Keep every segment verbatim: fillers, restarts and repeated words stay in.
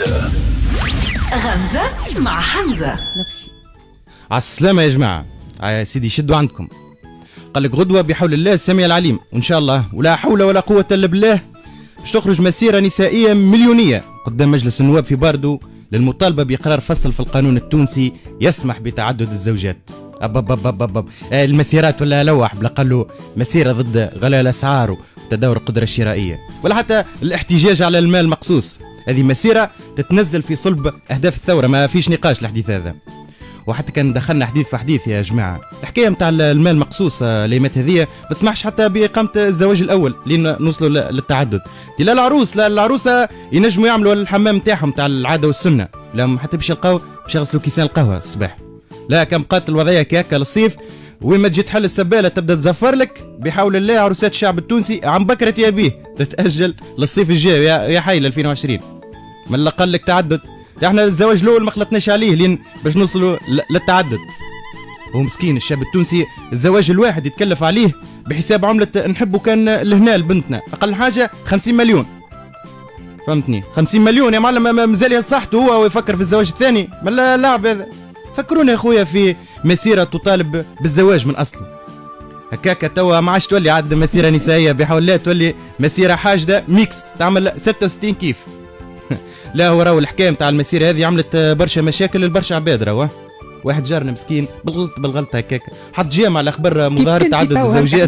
غمزة مع حمزة. نفسي على السلامة يا جماعة. يا سيدي شدوا عندكم. قال لك غدوة بحول الله السميع العليم وإن شاء الله ولا حول ولا قوة إلا بالله باش تخرج مسيرة نسائية مليونية قدام مجلس النواب في باردو للمطالبة بإقرار فصل في القانون التونسي يسمح بتعدد الزوجات. أب أب أب أب أب. المسيرات ولا لوح بلا قالوا مسيرة ضد غلاء الأسعار وتدهور القدرة الشرائية ولا حتى الاحتجاج على المال مقصوص. هذه مسيرة تتنزل في صلب أهداف الثورة، ما فيش نقاش الحديث هذا. وحتى كان دخلنا حديث في حديث يا جماعة، الحكاية متاع المال مقصوص ليمات هذية ما تسمحش حتى بإقامة الزواج الأول لين نوصلوا للتعدد. لا العروس لا العروسة ينجموا يعملوا الحمام نتاعهم تاع العادة والسنة، لا حتى باش يلقاو باش يغسلوا كيسان القهوة الصباح. لا كان بقات الوضعية كهكا للصيف وين ما تجي تحل السبالة تبدا تزفر لك بحول الله عروسات الشعب التونسي عم بكرة يا بيه تتأجل للصيف الجاي يا, يا حي ل ألفين وعشرين. من اللي قال لك تعدد؟ احنا الزواج الاول ما خلطناش عليه لين باش نوصلوا للتعدد. هو مسكين الشاب التونسي الزواج الواحد يتكلف عليه بحساب عملة نحبه كان لهنا لبنتنا اقل حاجة خمسين مليون. فهمتني؟ خمسين مليون يا معلم مازال صحته هو ويفكر في الزواج الثاني؟ ما لاعب هذا. فكرونا يا خويا في مسيرة تطالب بالزواج من اصله. هكاكا توا ما عادش تولي عاد مسيرة نسائية بحول الله تولي مسيرة حاجدة ميكس تعمل ستة وستين كيف. لا هو راهو الحكايه نتاع المسيره هذه عملت برشا مشاكل لبرشا عباد. راهو واحد جارنا مسكين بالغلط بالغلط هكاك حط جام على خبر مظاهره تعدد الزوجات.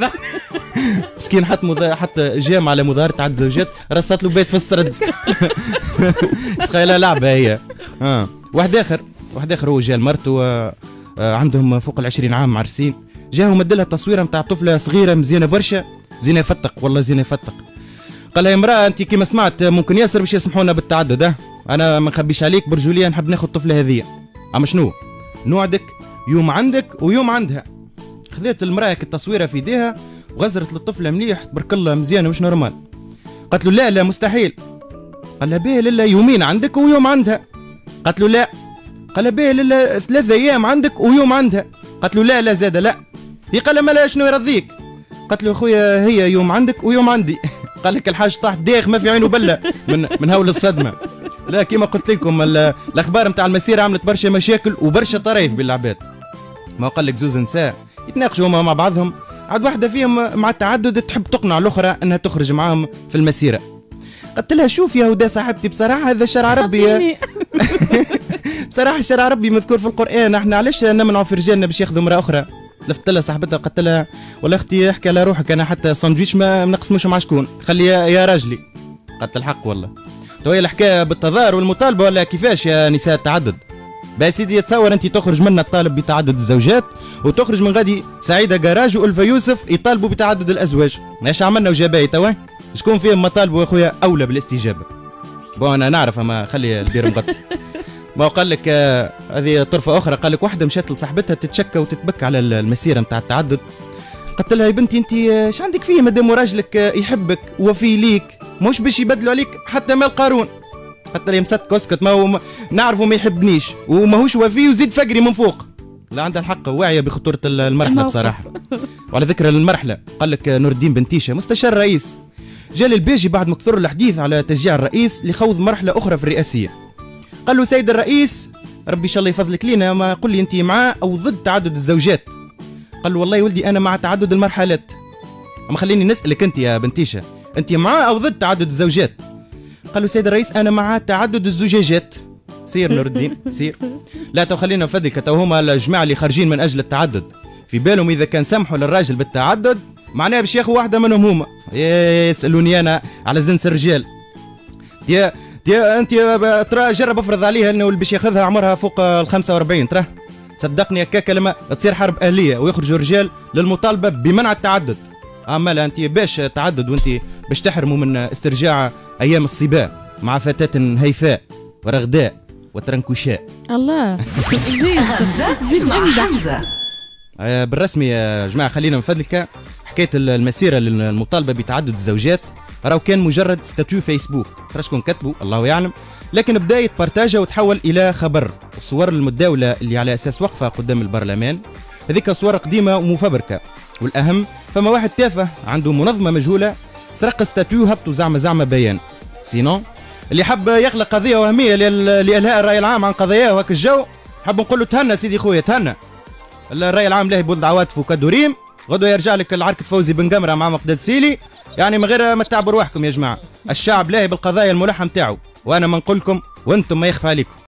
مسكين حط مضا... حط جام على مظاهره تعدد الزوجات رصت له بيت في السرد. سخيله لعبه هي. اه واحد اخر واحد اخر هو جا لمرته آه عندهم فوق العشرين عام معرسين، جاهم مدلها تصويره نتاع طفله صغيره مزيانه برشا زينه يفتق والله زينه يفتق. قال لها يا امراه انت كيما سمعت ممكن ياسر باش يسمحونا بالتعدد. اه انا ما نخبيش عليك برجوليه نحب ناخذ الطفله هذه. اما شنو نوعدك يوم عندك ويوم عندها. خذيت المراه التصويره في يديها وغزرت للطفله مليح تبارك الله مزيانه مش نورمال. قالت له لا لا مستحيل. قال لها باهي لا يومين عندك ويوم عندها. قالت له لا. قال لها باهي لا ثلاثة ايام عندك ويوم عندها. قالت له لا لا زاد لا. هي قال لها ما شنو يرضيك؟ قالت له خويا هي يوم عندك ويوم عندي. قال لك الحاج طاح داخ ما في عينه بله من من هول الصدمه. لا كيما قلت لكم الاخبار نتاع المسيره عملت برشا مشاكل وبرشا طرايف بالعباد. ما قال لك زوز نساء يتناقشوا هما مع بعضهم عاد واحده فيهم مع التعدد تحب تقنع الاخرى انها تخرج معاهم في المسيره. قلت لها شوف يا هدى صاحبتي بصراحه هذا شرع ربي. بصراحه شرع ربي مذكور في القران، احنا علاش نمنعوا في رجالنا باش ياخذوا امراه اخرى؟ لفت لها صاحبتها قلت لها والله اختي احكي على روحك انا حتى ساندويتش ما نقسموش مع شكون خلي يا, يا راجلي. قالت الحق والله. تو هي الحكايه بالتظاهر والمطالبه ولا كيفاش يا نساء التعدد؟ بقى سيدي تصور انت تخرج منا تطالب بتعدد الزوجات وتخرج من غادي سعيده جراج والفا يوسف يطالبوا بتعدد الازواج. ايش عملنا وجاباي توا؟ شكون فيهم ما طالبوا يا خويا اولى بالاستجابه؟ بون انا نعرف اما خلي البير مغطي. ما قال لك هذه آه طرفه اخرى قال لك واحده مشات لصاحبتها تتشكى وتتبكى على المسيره نتاع التعدد. قلت لها يا بنتي انت ايش عندك فيه مادام راجلك آه يحبك وفي ليك مش باش يبدلوا عليك حتى مال قارون. قلت لها مسك اسكت ما هو نعرفه ما يحبنيش وماهوش وفي وزيد فقري من فوق. لا عندها الحق واعيه بخطوره المرحله بصراحه. وعلى ذكر المرحله قال لك نور الدين بنتيشه مستشار الرئيس جا للباجي بعد ما كثر الحديث على تشجيع الرئيس لخوض مرحله اخرى في الرئاسيه. قال له سيد الرئيس ربي ان شاء الله يفضلك لينا ما قل لي انت معاه او ضد تعدد الزوجات؟ قال له والله يا ولدي انا مع تعدد المرحلات. اما خليني نسالك انت يا بنتيشه انت معاه او ضد تعدد الزوجات؟ قال له سيد الرئيس انا مع تعدد الزجاجات. سير نور الدين سير. لا تو خلينا نفدك تو هما الجماعه اللي خارجين من اجل التعدد في بالهم اذا كان سمحوا للراجل بالتعدد معناها باش ياخذوا واحده منهم هما. يسالوني انا على زنس الرجال. يا يا انت ترى جرب افرض عليها انه اللي باش ياخذها عمرها فوق ال خمسة وأربعين ترى صدقني هكاك لما تصير حرب اهليه ويخرجوا رجال للمطالبه بمنع التعدد. اما لا انت باش تعدد وانت باش تحرموا من استرجاع ايام الصبا مع فتاه هيفاء ورغداء وترنكوشاء. الله. غمزة مع حمزة. بالرسمي يا جماعه خلينا من فضلك حكايه المسيره للمطالبه بتعدد الزوجات راهو كان مجرد ستاتيو فيسبوك ترى شكون كتبوا الله يعلم، لكن بدا يتبارتاجا وتحول الى خبر. الصور المتداوله اللي على اساس وقفه قدام البرلمان هذيك صور قديمه ومفبركه، والاهم فما واحد تافه عنده منظمه مجهوله سرق ستاتيو هبطوا زعما زعما بيان. سينون اللي حب يخلق قضيه وهميه لالهاء الراي العام عن قضاياه وهك الجو، حب نقول له تهنى سيدي خويا تهنى. الراي العام له يبولد عواطف وكدوريم، غدوه يرجع لك العركه فوزي بن قمره مع مقداد سيلي، يعني من غير ما تعبوا رواحكم يا جماعه. الشعب لاهي بالقضايا الملحه نتاعو، وانا ما نقول لكم وانتم ما يخفى عليكم.